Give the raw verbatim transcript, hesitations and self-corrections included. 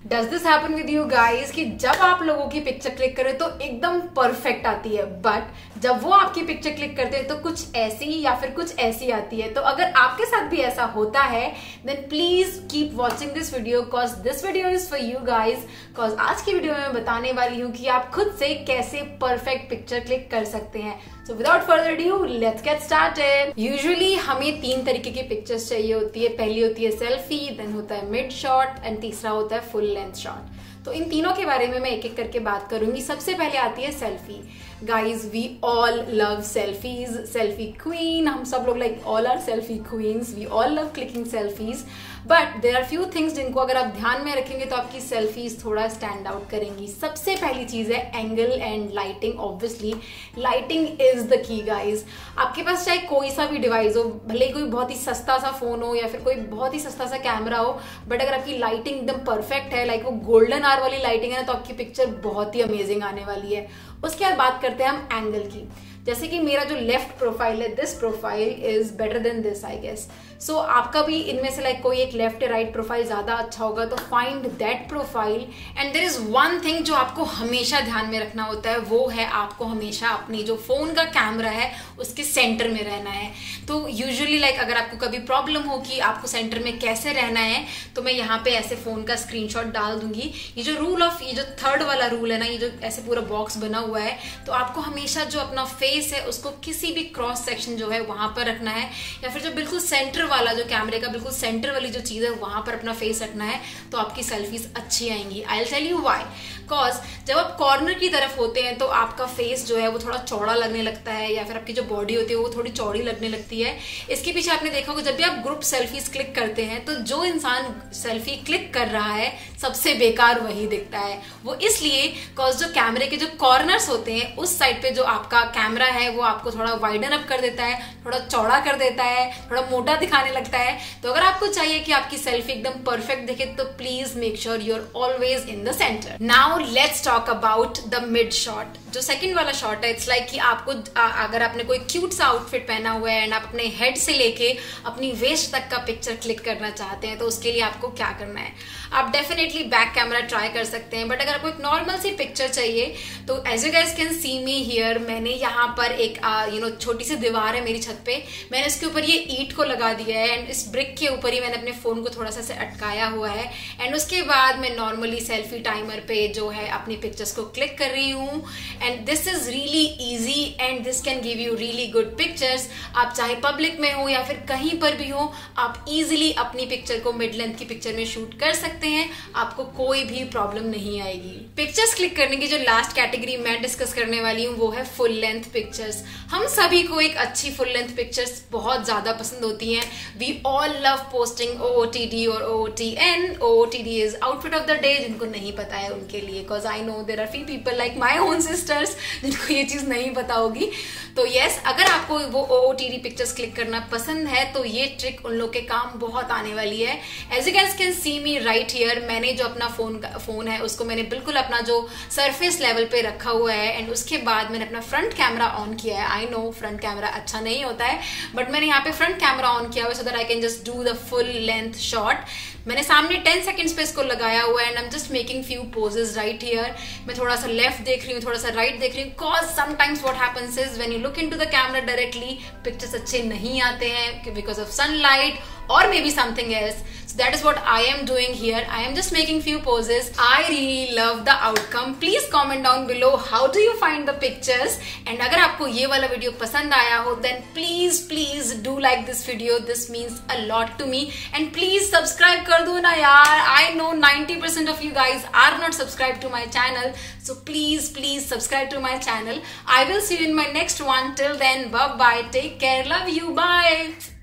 Does this happen with you guys कि जब आप लोगों की पिक्चर क्लिक करें तो एकदम परफेक्ट आती है, बट जब वो आपकी पिक्चर क्लिक करते हैं तो कुछ ऐसी या फिर कुछ ऐसी आती है। तो अगर आपके साथ भी ऐसा होता है then please keep watching this video cause this video is for you guys. Cause आज की वीडियो में मैं बताने वाली हूँ कि आप खुद से कैसे परफेक्ट पिक्चर क्लिक कर सकते हैं। So without further due let's get started. Usually हमें तीन तरीके की पिक्चर्स चाहिए होती है। पहली होती है सेल्फी, देन होता है मिड शॉट एंड तीसरा होता है फुल लेंथ शॉट। तो इन तीनों के बारे में मैं एक एक करके बात करूंगी। सबसे पहले आती है selfie. Guys we all love selfies, selfie queen, हम सब लोग like all are selfie queens, we all love clicking selfies. But there are few things जिनको अगर आप ध्यान में रखेंगे तो आपकी सेल्फीज थोड़ा स्टैंड आउट करेंगी। सबसे पहली चीज है angle and lighting. Obviously lighting is the key guys. आपके पास चाहे कोई सा भी डिवाइस हो, भले कोई बहुत ही सस्ता सा फोन हो या फिर कोई बहुत ही सस्ता सा कैमरा हो, बट अगर आपकी लाइटिंग एकदम परफेक्ट है, लाइक वो गोल्डन आवर वाली लाइटिंग है ना, तो आपकी पिक्चर बहुत ही अमेजिंग आने वाली है। उसके बाद बात करते हैं हम एंगल की। जैसे कि मेरा जो लेफ्ट प्रोफाइल है, this profile is better than this I guess. So आपका भी इनमें से लाइक कोई एक लेफ्ट या राइट प्रोफाइल ज्यादा अच्छा होगा, तो find that profile. And there is one thing जो आपको हमेशा ध्यान में रखना होता है, वो है आपको हमेशा अपनी जो फोन का कैमरा है उसके सेंटर में रहना है। तो यूजुअली लाइक अगर आपको कभी प्रॉब्लम हो कि आपको सेंटर में कैसे रहना है, तो मैं यहाँ पे ऐसे फोन का स्क्रीनशॉट डाल दूंगी। ये जो रूल ऑफ ये जो थर्ड वाला रूल है ना, ये जो ऐसे पूरा बॉक्स बना हुआ है, तो आपको हमेशा जो अपना फेस है उसको किसी भी क्रॉस सेक्शन जो है वहां पर रखना है, या फिर जो बिल्कुल सेंटर वाला जो कैमरे का बिल्कुल सेंटर वाली जो चीज है वहां पर अपना फेस रखना है, तो आपकी सेल्फीज अच्छी आएंगी। I will tell you why. Cause जब आप कॉर्नर की तरफ होते हैं तो आपका फेस जो है वो थोड़ा चौड़ा लगने लगता है, या फिर आपकी जो बॉडी होती है वो थोड़ी चौड़ी लगने लगती है। इसके पीछे आपने देखा होगा जब भी आप ग्रुप सेल्फीज क्लिक करते हैं तो जो इंसान सेल्फी क्लिक कर रहा है सबसे बेकार वही दिखता है। वो इसलिए कॉज जो कैमरे के जो कॉर्नर्स होते हैं उस साइड पे जो आपका कैमरा है वो आपको थोड़ा वाइडन अप कर देता है, थोड़ा चौड़ा कर देता है, थोड़ा मोटा दिखाने लगता है। तो अगर आपको चाहिए कि आपकी सेल्फी एकदम परफेक्ट दिखे तो please make sure you are always in the centre. Now let's talk about the mid shot. जो सेकंड वाला शॉट है, इट्स लाइक like कि आपको अगर आपने कोई क्यूट सा आउटफिट पहना हुआ है एंड आप अपने हेड से लेके अपनी वेस्ट तक का पिक्चर क्लिक करना चाहते हैं, तो उसके लिए आपको क्या करना है, आप डेफिनेटली बैक कैमरा ट्राई कर सकते हैं। बट अगर आपको एक नॉर्मल सी पिक्चर चाहिए तो as you guys can see me here, मैंने यहाँ पर एक यू नो छोटी सी दीवार है मेरी छत पे, मैंने इसके ऊपर ये ईंट को लगा दिया है एंड इस ब्रिक के ऊपर ही मैंने अपने फोन को थोड़ा सा से अटकाया हुआ है। एंड उसके बाद मैं नॉर्मली सेल्फी टाइमर पे जो है अपनी पिक्चर्स को क्लिक कर रही हूँ। And this is really easy and this can give you really good pictures. आप चाहे पब्लिक में हो या फिर कहीं पर भी हो, आप इजिली अपनी पिक्चर को मिड लेंथ की पिक्चर में शूट कर सकते हैं, आपको कोई भी प्रॉब्लम नहीं आएगी। पिक्चर्स क्लिक करने की जो लास्ट कैटेगरी मैं डिस्कस करने वाली हूँ वो है फुल लेंथ पिक्चर्स। हम सभी को एक अच्छी फुल लेंथ पिक्चर्स बहुत ज्यादा पसंद होती हैं। We all love posting O O T D और O O T N। O O T D is outfit of the day, जिनको नहीं पता है उनके लिए, because I know there are few people like my own sisters जिनको ये चीज नहीं पता होगी। तो यस, अगर आपको वो O O T D pictures click करना पसंद है तो ये ट्रिक उन लोग के काम बहुत आने वाली है। As you guys can see me right here, मैंने जो अपना फोन का फोन है उसको मैंने बिल्कुल अपना जो सरफेस लेवल पे रखा हुआ है एंड उसके बाद मैंने अपना फ्रंट कैमरा ऑन किया है। आई नो फ्रंट कैमरा अच्छा नहीं होता है, बट मैंने यहाँ पे फ्रंट कैमरा ऑन किया हुआ है so that I can just do the full length shot. मैंने सामने टेन सेकंड्स पे इसको लगाया हुआ है and I am just making few poses right here. मैं थोड़ा सा लेफ्ट देख रही हूँ, थोड़ा सा राइट देख रही हूँ, cause sometimes what happens is when you look into the camera directly pictures अच्छे नहीं आते हैं because of sunlight or maybe something else. So that is what I am doing here. I am just making few poses. I really love the outcome. Please comment down below how do you find the pictures. And अगर आपको ये वाला video पसंद आया हो then please please do like this video. This means a lot to me. And please subscribe कर दो ना यार. I know ninety percent of you guys are not subscribed to my channel. So please please subscribe to my channel. I will see you in my next one. Till then, bye bye. Take care. Love you. Bye.